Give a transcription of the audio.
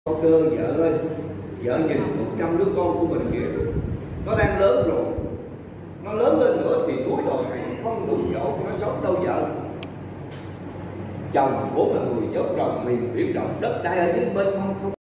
Cơ vợ ơi, vợ nhìn 100 đứa con của mình kìa, nó đang lớn rồi, nó lớn lên nữa thì núi đồi này không đủ chỗ cho nó sống đâu vợ. Chồng vốn là người dốc rồng miền biển rộng, đất đai ở dưới bên không